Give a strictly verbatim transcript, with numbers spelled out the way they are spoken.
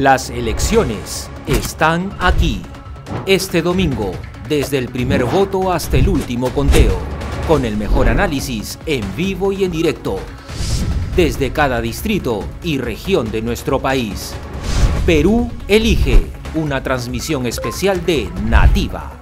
Las elecciones están aquí. Este domingo, desde el primer voto hasta el último conteo, con el mejor análisis en vivo y en directo, desde cada distrito y región de nuestro país. Perú elige, una transmisión especial de Nativa.